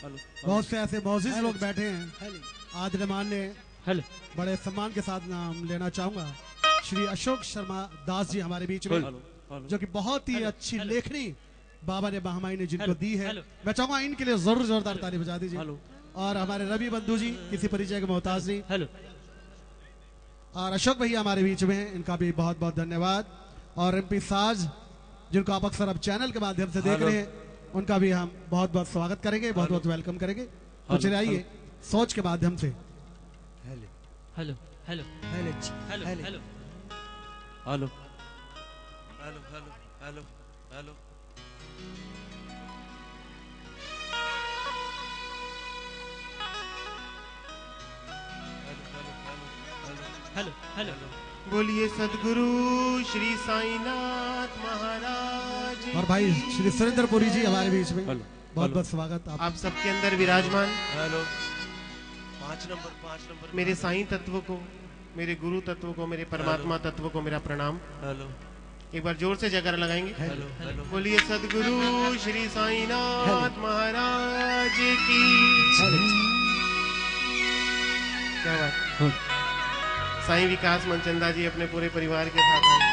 बहुत से ऐसे मौजूद लोग बैठे हैं। आदरमान ने बड़े सम्मान के साथ नाम लेना चाहूंगा श्री अशोक शर्मा दास जी हमारे बीच में, जो कि बहुत ही अच्छी लेखनी बाबा ने महामाई ने जिनको दी है। मैं चाहूंगा इनके लिए जरूर जोरदार ताली बजा दीजिए। और हमारे रवि बंधु जी किसी परिचय के मोहताज नहीं। और अशोक भैया हमारे बीच में हैं, इनका भी बहुत बहुत धन्यवाद। और एमपी साज जिनको आप अक्सर अब चैनल के माध्यम से देख रहे हैं, उनका भी हम बहुत बहुत स्वागत करेंगे, बहुत बहुत वेलकम करेंगे। तो चलिए आइए सोच के माध्यम से hello hello hello hello hello hello hello hello hello hello hello hello बोलिए सदगुरु श्री साईनाथ महाराज। और भाई श्री सुरेंद्रपुरी जी हमारे बीच में, बहुत बहुत स्वागत आप सबके अंदर विराजमान। हेलो 5 नंबर मेरे साईं तत्व को, मेरे गुरु तत्व को, मेरे परमात्मा तत्व को मेरा प्रणाम। हेलो एक बार जोर से जयकारा लगाएंगे। हेलो हेलो बोलिए सदगुरु श्री साईनाथ महाराज की। क्या बात। साईं विकास मनचंदा जी अपने पूरे परिवार के साथ आए।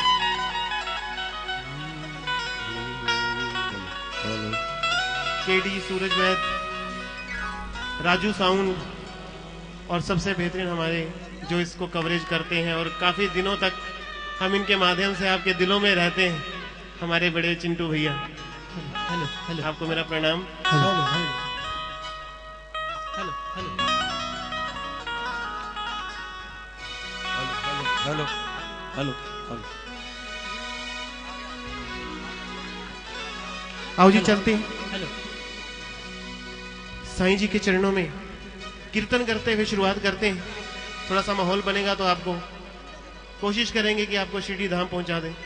केडी सूरज वैद, राजू साउंड और सबसे बेहतरीन हमारे जो इसको कवरेज करते हैं और काफी दिनों तक हम इनके माध्यम से आपके दिलों में रहते हैं, हमारे बड़े चिंटू भैया। हेलो हेलो आपको मेरा प्रणाम। Hello hello hello hello hello hello आओ जी चलते हैं हेलो साईं जी के चरणों में कीर्तन करते हुए शुरुआत करते हैं। थोड़ा सा माहौल बनेगा तो आपको कोशिश करेंगे कि आपको शिरडी धाम पहुंचा दें।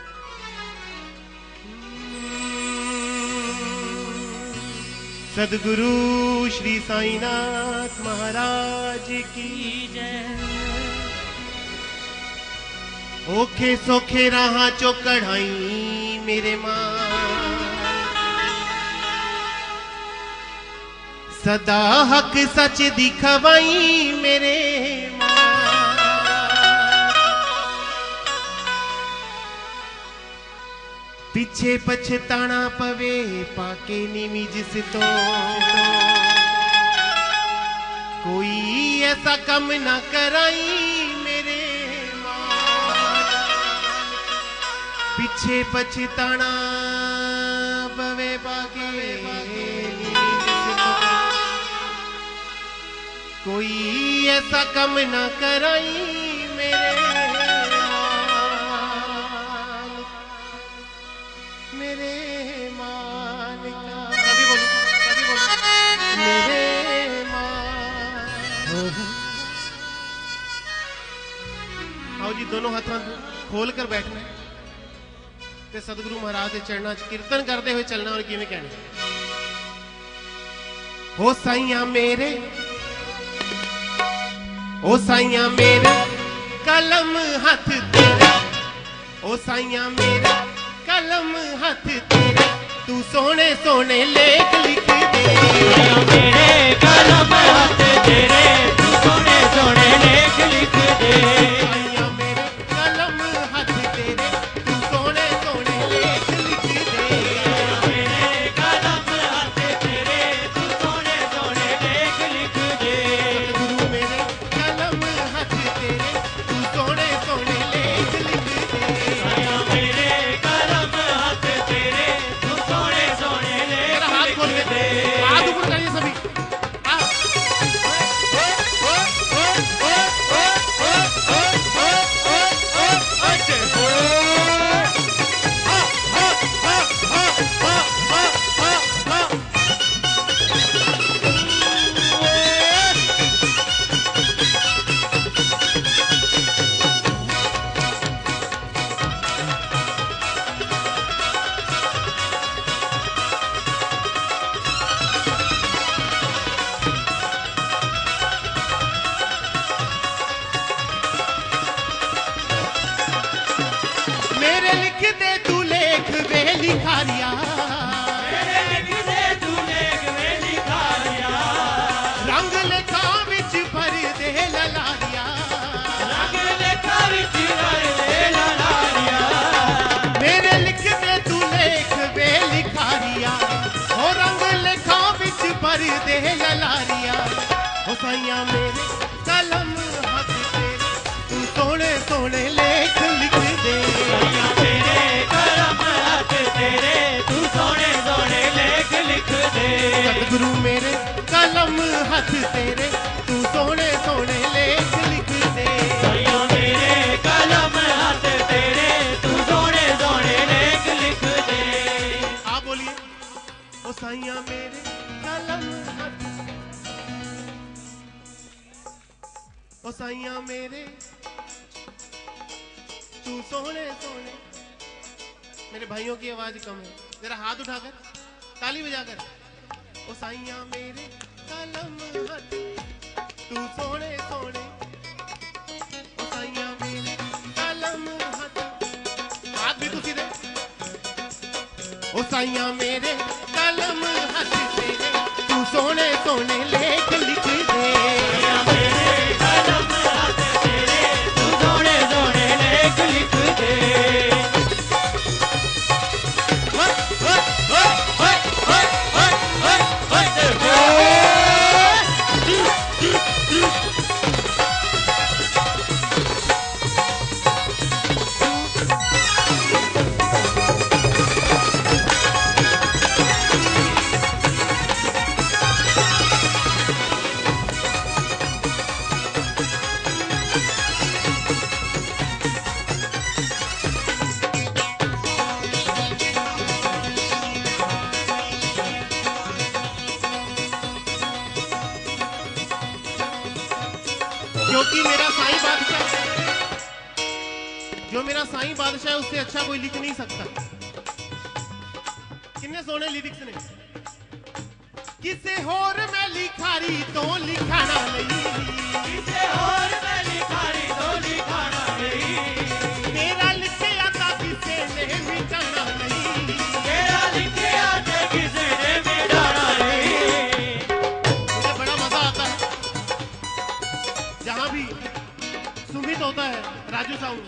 सदगुरु श्री साईनाथ महाराज की जय। ओखे सोखे राह चो कढ़ाई मेरे मां, सदा हक सच दिखवाई मेरे मां। पीछे पछताना पवे पाके निमी जिस तो, कोई ऐसा कम ना कराई मेरे मां। पीछे पछताना पवे पाके कोई ऐसा कम ना कराई मेरे मान का। कभी बोलो मेरे मान। आओ जी दोनों हाथ खोल कर बैठना है ते सदगुरु महाराज के चरणा च कीर्तन करते हुए चलना। और किवें कहना, हो साईया मेरे, ओ साईया मेरे कलम हाथ तेरा, ओ साईया मेरे कलम हाथ तेरा, तू सोने सोने लेख लिख दे। मेरे कलम हाथ तेरे, तू सोने सोने लेख लिख दे। साईया मेरे कलम हाथ तेरे, तू सोने सोने लेख लिख दे। मेरे कलम हाथ तेरे, तू सोने सोने लेख लिख दे। गुरु मेरे कलम हाथ तेरे, तू सोने सोने लेख लिख दे। साईं मेरे कलम हाथ तेरे, तू सोने सोने लेख हाथ खोल के दे। हाथ ऊपर करिए सभी। मेरे लिख दे तू लेख वे लिखारिया, मेरे लिख दे तू लेख वे लिखारिया। साइया मेरे कलम हाथ तेरे तू सोने सोने लेख लिख दे। साइया मेरे कलम हाथ तेरे तू सोने सोने लेख लिख दे। सतगुरु मेरे कलम हाथ तेरे तू सोने सोने लेख लिख दे। साइया मेरे कलम हाथ तेरे तू सोने सोने लेख लिख दे। आप बोलिए ओ साइया मेरे कलम हाथ, ओ साइया मेरे तू सोने सोने। मेरे भाइयों की आवाज कम है, जरा हाथ उठाकर ताली बजाकर। ओ साइया मेरे कलम हाथ तू सोने सोने। ओ साइया मेरे कलम हाथ, हाथ भी तुसी दे। ओ साइया मेरे कलम हाथ तेरे तू सोने सोने लेख लिख दे। साइया मेरे कलम हाथ तेरे तू सोने सोने लेख लिख दे। क्योंकि मेरा साईं बादशाह, जो मेरा साईं बादशाह है उससे अच्छा कोई लिख नहीं सकता। कितने सोने लिरिक्स ने। किसे होर मैं लिखारी तो लिखाना नहीं, किसे और मैं लिखारी तो लिखाना नहीं। मेरा लिखे आता किसे ने मिटाना नहीं, तेरा लिखे आते किसी ने मिटाना नहीं। मुझे बड़ा मजा आता है जहां भी सुमित होता है, राजू साउंड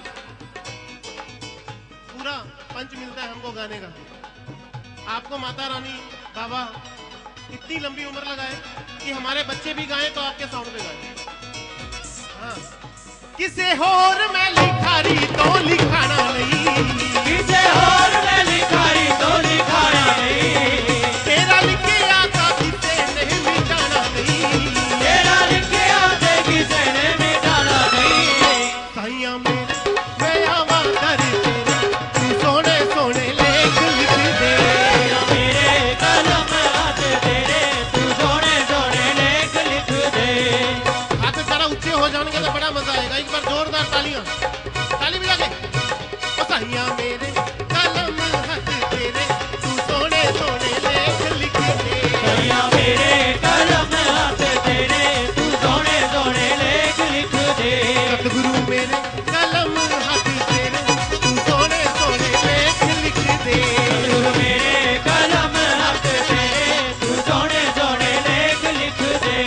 पूरा पंच मिलता है हमको गाने का। आपको माता रानी बाबा इतनी लंबी उम्र लगाए कि हमारे बच्चे भी गाएं तो आपके साउंड पे गाएं। हाँ। किसे होर मैं लिखारी तो लिखाना नहीं, किसे और मैं लिखारी तो लिखाना नहीं। तेरा लिखे आता किसे नहीं मिटाना नहीं, तेरा लिखे आते किसी ने मिटाना नहीं। साइया मेरे मैं आवा कर तेरे तू सोने सोने लेख लिख दे। साइया मेरे कलम हाथ तेरे तू सोने सोने लेख लिख दे। हाथ जरा ऊंचे हो जाएंगे तो बड़ा मजा आएगा। एक बार जोरदार तालियां, ताली बजा के। ओ साइया मेरे कलम हाथ तेरे तू सोने सोने लेख लिख दे। साइया मेरे कलम हाथ तेरे तू सोने सोने लेख लिख दे। सतगुरु मेरे कलम हाथ तेरे तू सोने सोने लेख लिख दे। गुरु मेरे कलम हाथ तेरे तू सोने सोने लेख लिख दे।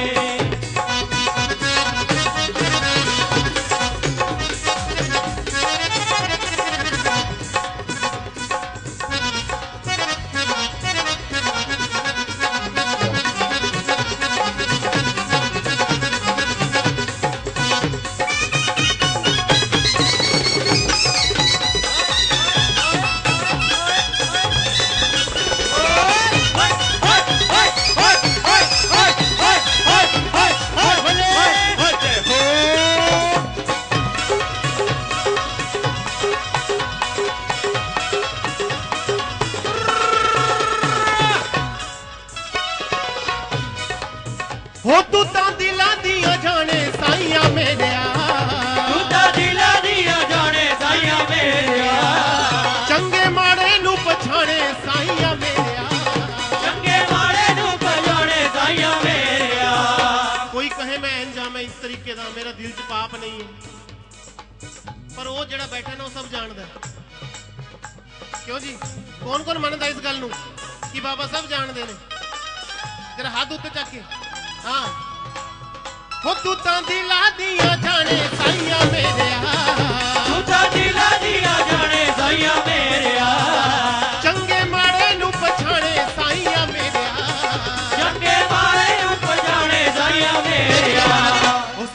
हो तू तां दिलां दियां जाने साइया मेरेया, तू तां दिलां दियां जाने साइया मेरेया। चंगे माड़े नू पछाणे साइया मेरेया, चंगे माड़े नू पछाणे साइया मेरेया। कोई कहे मैं अंजाम इस तरीके दा, मेरा दिल च पाप नहीं है, पर वो जेड़ा बैठा ना वो सब जानदा है। क्यों जी, कौन कौन मनदा इस गल नू कि बाबा सब जानदे ने? जरा हाथ उत्ते चक के। हाँ, हो तू तां दिला दिया जाने साइया मेरेया, तू तां दिला दिया जाने साइया मेरेया। चंगे माड़े नू पछाणे साइया मेरेया, चंगे माड़े नू पछाणे साइया मेरेया।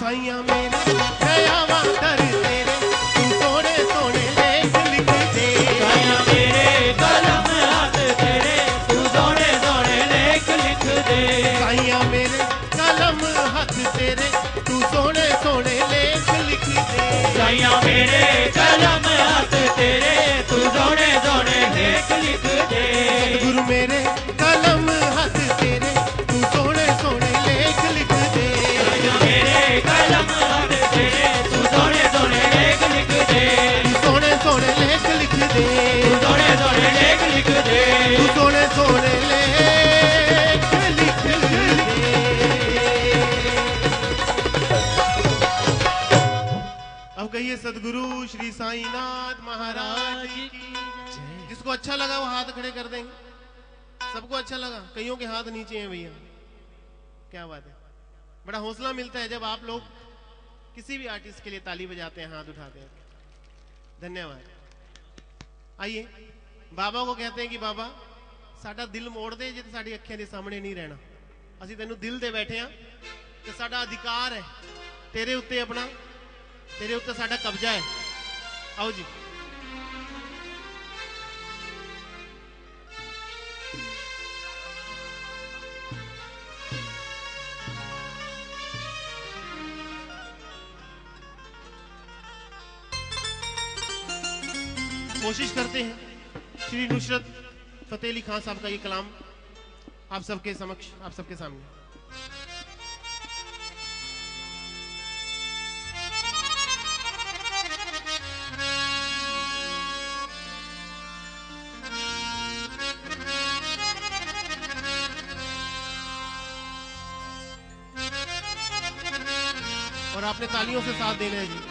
साइया मेरे दयावां दर तेरे तू सोने सोने लेख लिख दे साइया मेरे कलम हाथ तेरे तू सोने सोने लेख लिख दे साइया मेरे कलम हाथ तेरे तू सोने सोने लेख लिख दे साइया मेरे कलम हाथ तेरे तू सोने सोने लेख लिख दे गुरु मेरे कलम हाथ तेरे तू सोने सोने लेख लिख दे साइया मेरे कलम हाथ तेरे तू सोने सोने लेख लिख दे तू सोने सोने लेख लिख दे तू सोने सोने लेख लिख दे तू सोने सोने लेख लिख दे। अब कहिए सदगुरु श्री साईनाथ महाराज की जय। जिसको अच्छा लगा वो हाथ खड़े कर देंगे। सबको अच्छा लगा? कईयों के हाथ नीचे हैं भैया। क्या बात है, बड़ा हौसला मिलता है जब आप लोग किसी भी आर्टिस्ट के लिए ताली बजाते हैं, हाथ उठाते हैं। धन्यवाद। आइए बाबा को कहते हैं कि बाबा साडा दिल मोड़ दे जे साडी अखियां दे सामने नहीं रहना। ਅਸੀਂ ਤੈਨੂੰ ਦਿਲ ਦੇ ਬੈਠੇ ਆ ਤੇ ਸਾਡਾ ਅਧਿਕਾਰ ਹੈ ਤੇਰੇ ਉੱਤੇ, ਆਪਣਾ ਤੇਰੇ ਉੱਤੇ ਸਾਡਾ ਕਬਜ਼ਾ ਹੈ। आओ जी। कोशिश करते हैं श्री नुसरत फतेह अली खान साहब का ये कलाम आप सबके समक्ष, आप सबके सामने। और आपने तालियों से साथ देना है जी।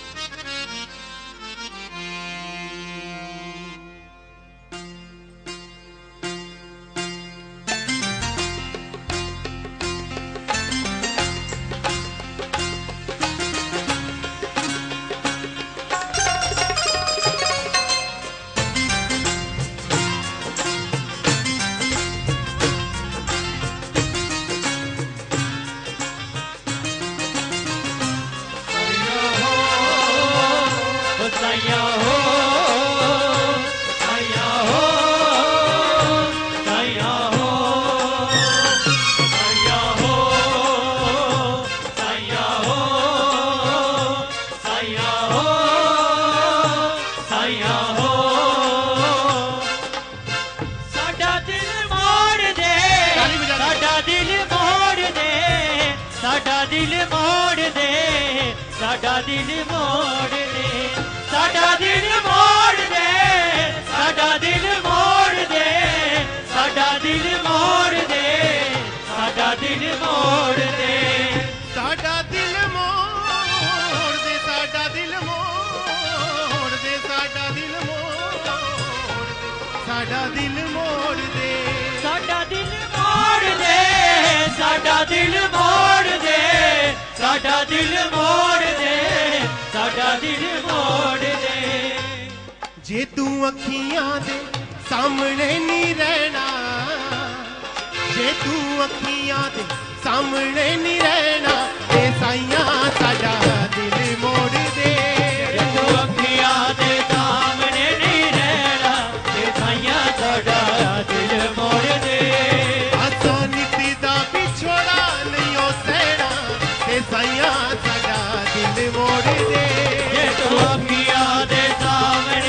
जे तू अखियां दे सामने नहीं रहना, जे तू अखियां दे सामने नहीं रहना, ते साइयां साडा दिल मोड़ दे। जे तू अखियां दे सामने नहीं रहना, ते साइयां साडा दिल मोड़ दे। आसो नीति दा पिछोड़ा नहीं हो सहना, ते साइयां साडा दिल मोड़ दे। जे तू अखियां दे सामने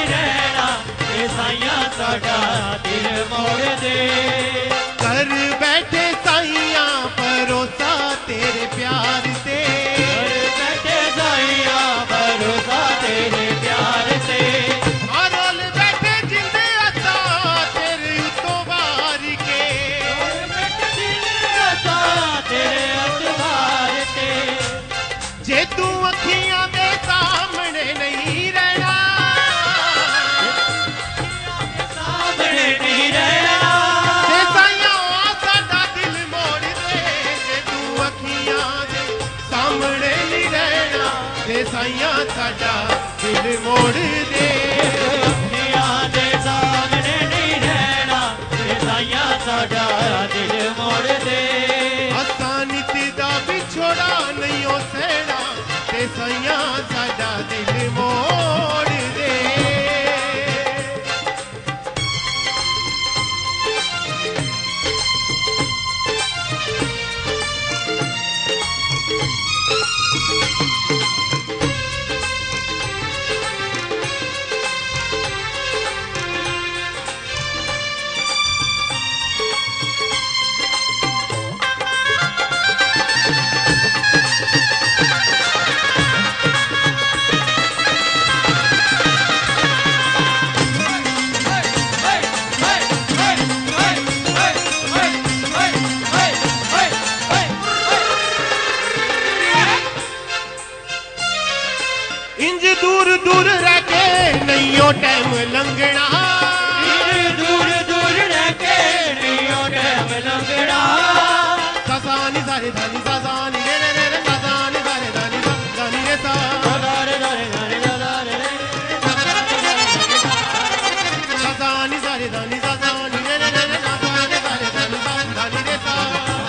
साडा दिल मोड़ दे। कर बैठे साइया भरोसा तेरे प्यार से, कर बैठे साइया भरोसा तेरे प्यार से। रोल बैठे जिंदे असा तेरे उतो वार के, बैठे जिंदे असा तेरे उतवार के। जे तू अखियां दे सामने नहीं रहना, नहीं रहना, ते साइया साडा दिल मोड़ दे। जे तू अखियां दे सामने नहीं रहना, ते साइया साडा दिल मोड़ दे। अखियां दे सामने नहीं रहना, ते साइया साडा दिल मोड़ दे। असा नीति दा बिछोड़ा नहीं हो दूर दूर रह के नैयो टाइम लंघना, दूर दूर रह के नैयो टाइम लंघना। सासानी सारे धानी सासानी रे रे रे सासानी सारे धानी धानी रे सा रे रे रे रे सासानी सारे धानी सासानी रे रे रे सासानी सारे धानी धानी रे सा।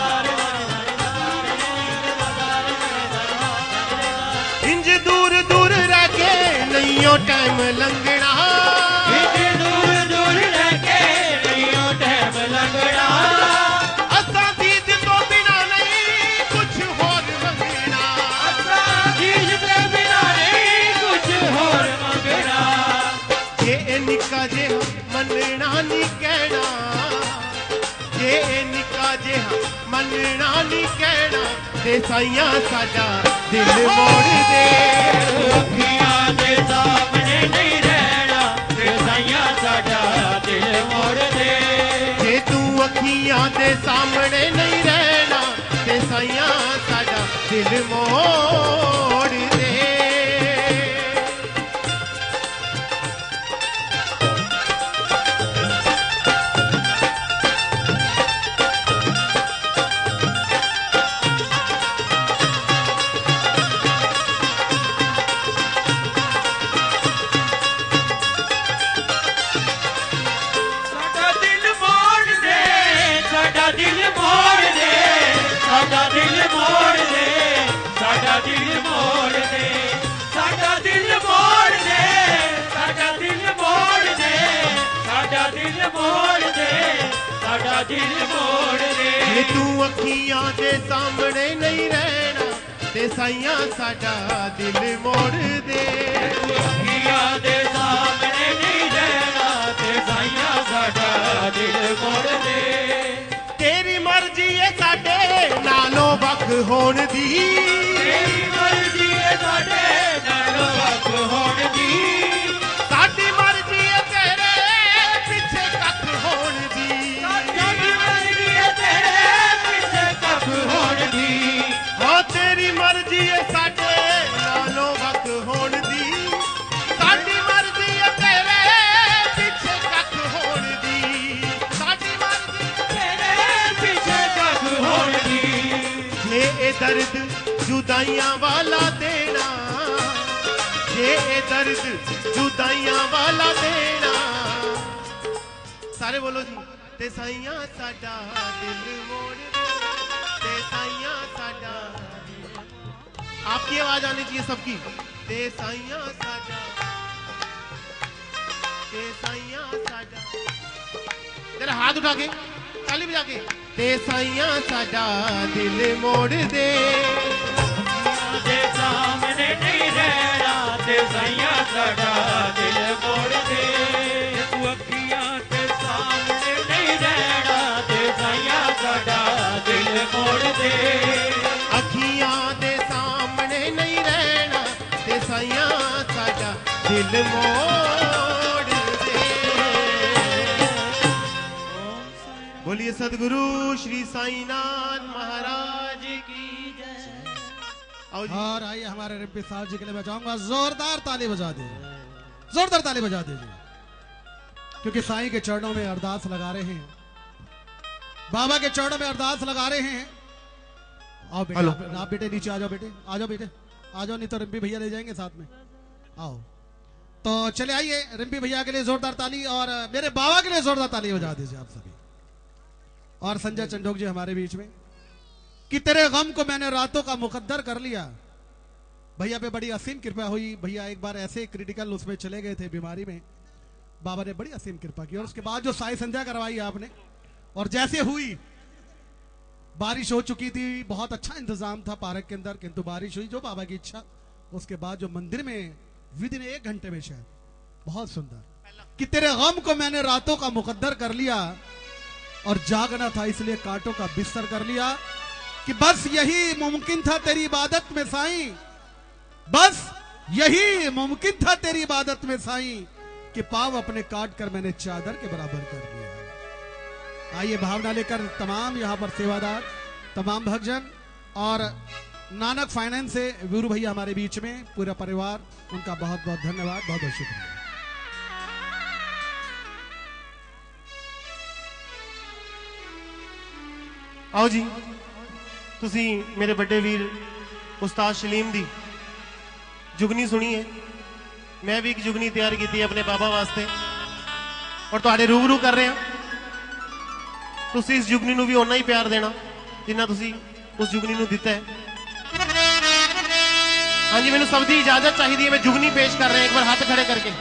इंज दूर दूर रह के नैयो टाइम लंघना, दूर दूर रह के नैयो टाइम लंघना। असा दीद तो बिना नहीं कुछ होर मंगना, असा दीद तो बिना नहीं कुछ होर मंगना। जे निका जे मनना नी कहना, जे निका जे मनना नी कहना, ते साइयां साडा दिल मोड़ दे। अखियां दे सामने नहीं रहना, ते साइयां साडा दिल मोड़ दे। जे तू अखियां दे सामने नहीं रहना, ते साइयां साडा दिल मोड़ दे। साडा दिल मोड़ दे, साडा दिल मोड़ दे, साडा दिल मोड़ दे, साडा दिल मोड़ दे, साडा दिल मोड़ दे, साडा दिल मोड़ दे, साडा दिल मोड़ दे, साडा दिल मोड़ दे। जे तू अखियां दे सामने नहीं रहना, ते साइयां साडा दिल मोड़ दे। अखियां दे सामने नहीं रहना, ते साइयां साडा दिल मोड़ दे। तेरी मर्जी है साडे नालों वख होण दी, तेरी मर्जी है साडे नालों वख होण दी। साडी मर्जी है तेरे पिछे कख होण दी। साडी मर्जी है तेरे पिछे कख होण दी। हाँ तेरी मर्जी है साडे नालों वख होण दी, साडी मर्जी है तेरे पिछे कख होण दी। साडी मर्जी तेरे पिछे कख होण दी। जे ए दर्द जुदाइयां वाला देना, जे ए दर्द जुदाइयां वाला देना। सारे बोलो जी। ते साइयां साडा दिल मोड़ दे, ते साइयां साडा। आपकी आवाज आनी चाहिए सबकी। ते साइयां साडा, ते साइयां साडा। तेरा हाथ उठा के ताली बजा के। ते साइयां साडा दिल मोड़ दे। दे सामने नहीं रहना, ते साइयां साडा दिल मोड़ दे। तू अखियां ते सामने नहीं रहना, ते साइयां साडा दिल मोड़ दे। अखियां दे सामने नहीं रहना, ते साइयां साडा दिल मोड़ दे। बोलिए सदगुरु श्री साईनाथ महाराज की जय। आओ जी। और आइए हमारे रिम्पी साहब जी के लिए मैं चाहूंगा जोरदार ताली बजा दीजिए, जोरदार ताली बजा दीजिए, क्योंकि साईं के चरणों में अरदास लगा रहे हैं, बाबा के चरणों में अरदास लगा रहे हैं। आओ बेटे, आप बेटे नीचे आ जाओ, बेटे आ जाओ, बेटे आ जाओ, नहीं तो रिम्पी भैया ले जाएंगे साथ में। आओ तो चले आइए, रिम्पी भैया के लिए जोरदार ताली और मेरे बाबा के लिए जोरदार ताली बजा दीजिए आप सभी। और संजय चंडोक जी हमारे बीच में, कि तेरे गम को मैंने रातों का मुकद्दर कर लिया। भैया पे बड़ी असीम कृपा हुई। भैया एक बार ऐसे क्रिटिकल उसमें चले गए थे बीमारी में, बाबा ने बड़ी असीम कृपा की और उसके बाद जो साई संध्या करवाई आपने, और जैसे हुई बारिश हो चुकी थी, बहुत अच्छा इंतजाम था पार्क के अंदर, किंतु बारिश हुई जो बाबा की इच्छा। उसके बाद जो मंदिर में विदिन 1 घंटे में शायद, बहुत सुंदर, कि तेरे गम को मैंने रातों का मुकद्दर कर लिया और जागना था इसलिए कांटों का बिस्तर कर लिया, कि बस यही मुमकिन था तेरी इबादत में साईं, बस यही मुमकिन था तेरी इबादत में साईं, कि पांव अपने काट कर मैंने चादर के बराबर कर दिया। आइए भावना लेकर तमाम यहां पर सेवादार, तमाम भक्तजन और नानक फाइनेंस से वीरू भैया हमारे बीच में, पूरा परिवार, उनका बहुत बहुत धन्यवाद, बहुत बहुत शुक्रिया। आओ जी, तुसी मेरे बड़े वीर उस्ताद शलीम दी जुगनी सुनी है। मैं भी एक जुगनी तैयार की थी अपने बाबा वास्ते और तुहाडे रूबरू कर रहे हैं। तुसी इस जुगनी नूं भी उन्ना ही प्यार देना जिन्ना तुसी उस जुगनी नूं दिता है। हाँ जी, मैनू सब दी इजाजत चाहिए है। मैं जुगनी पेश कर रहे हैं, एक बार हाथ खड़े करके।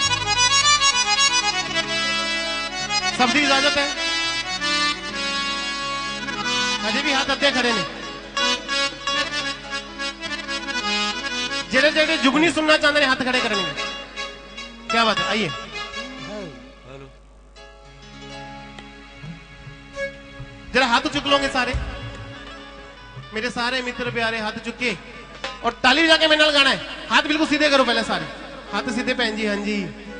सब दी इजाजत है? अजे भी हाथ अद्धे खड़े ने। जेड़े जेड़े जुगनी सुनना चाहते हैं हाथ खड़े करेंगे। क्या बात है, आइए। जरा हाथ चुक लोगे सारे, मेरे सारे मित्र प्यारे हाथ चुके और ताली बजा के मेरे नाल गाना है। हाथ बिल्कुल सीधे करो पहले सारे, हाथ सीधे पहन जी। हाँ जी,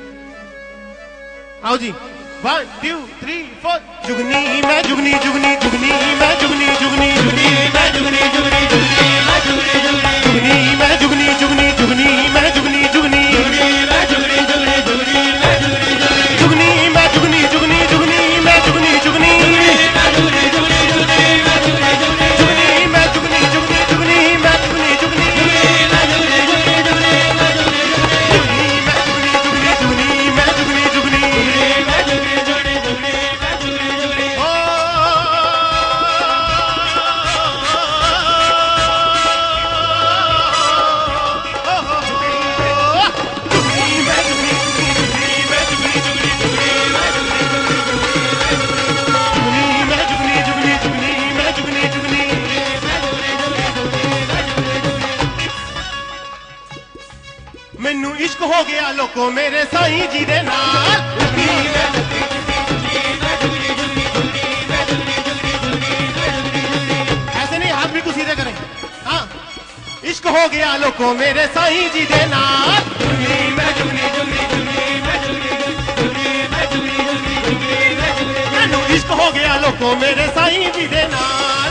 आओ जी। 1 2 3 4। जुगनी मैं जुगनी जुगनी जुगनी मैं जुगनी जुगनी जुगनी मैं जुगनी जुगनी जुगनी मैं जुगनी जुगनी जुगनी मैं जुगनी जुगनी जुगनी मैं जुगनी जुगनी जुगनी मैं जुगनी जुगनी जुगनी मैं जुगनी जुगनी जुगनी मैं जुगनी जुगनी जुगनी मैं जुगनी जुगनी मैं जुगनी जुगनी जुगनी मैं जुगनी जुगनी जुगनी मैं जुगनी जुगनी जुगनी मैं जुगनी जुगनी जुगनी मैं जुगनी जुगनी जुगनी मैं जुगनी जुगनी मैं जुगनी जुगनी जुगनी मैं जुगनी जुगनी मैं जुगनी जुगनी जुगनी मैं जुगनी जुगनी। मैनू इश्क हो गया लोको मेरे साईं जी दे नाल। ऐसे नहीं, हाथ बिल्कुल सीधे करें। हाँ, इश्क हो गया लोको मेरे साईं जी दे नाल। मैनू इश्क हो गया लोको मेरे साईं जी दे नाल।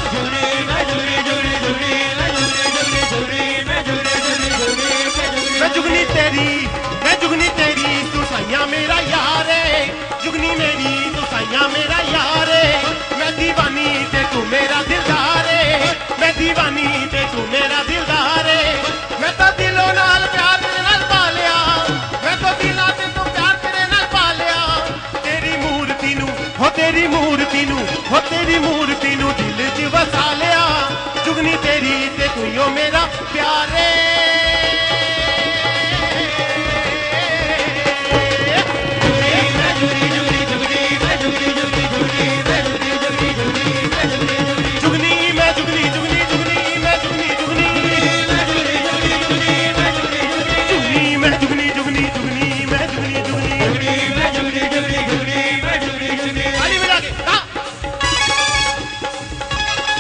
मैं जुगनी तेरी तू साइया मेरा यार है। जुगनी मेरी तू साइया मेरा यार है। मैं दीवानी ते तू मेरा दिलदार है। मैं दीवानी ते तू मेरा दिलदार है। मैं तो दिलों नाल प्यार तेरे नाल पा लिया। मैं तो दिलों ते तू प्यार तेरे नाल पा लिया। तेरी मूर्ति नू हो तेरी मूर्ति नू हो तेरी मूर्ति नू दिल च वसा लिया। जुगनी तेरी ते तू यो मेरा प्यार है।